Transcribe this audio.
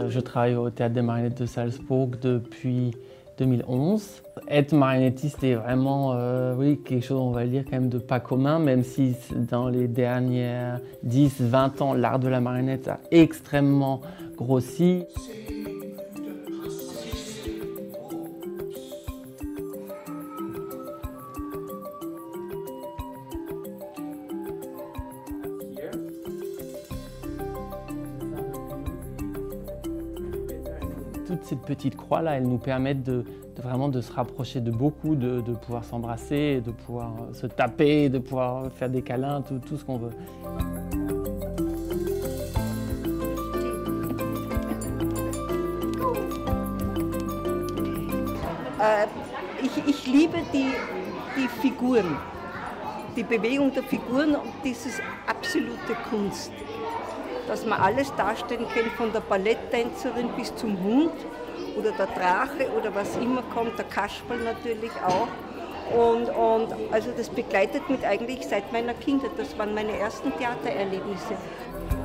Je travaille au Théâtre des Marionnettes de Salzbourg depuis 2011. Être marionnettiste est vraiment oui, quelque chose, on va dire, quand même de pas commun, même si dans les dernières 10-20 ans, l'art de la marionnette a extrêmement grossi. Toutes ces petites croix-là, elles nous permettent vraiment de se rapprocher de beaucoup, de pouvoir s'embrasser, de pouvoir se taper, de pouvoir faire des câlins, tout ce qu'on veut. Ich liebe die Figuren, die Bewegung der Figuren, und das ist absolute Kunst. Dass man alles darstellen kann, von der Balletttänzerin bis zum Hund oder der Drache oder was immer kommt, der Kasperl natürlich auch. Und also das begleitet mich eigentlich seit meiner Kindheit. Das waren meine ersten Theatererlebnisse.